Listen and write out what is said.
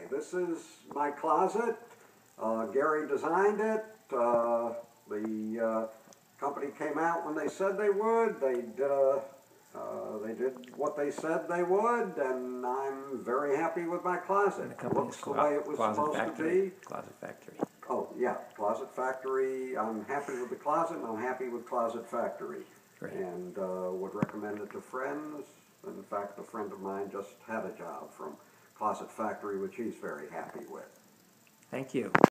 this is my closet. Gary designed it. The company came out when they said they would. They did what they said they would, and I'm very happy with my closet. It looks the way it was supposed to be. Closet Factory. Oh, yeah, Closet Factory. I'm happy with the closet, and I'm happy with Closet Factory. Great. And would recommend it to friends. In fact, a friend of mine just had a job from Closet Factory, which he's very happy with. Thank you.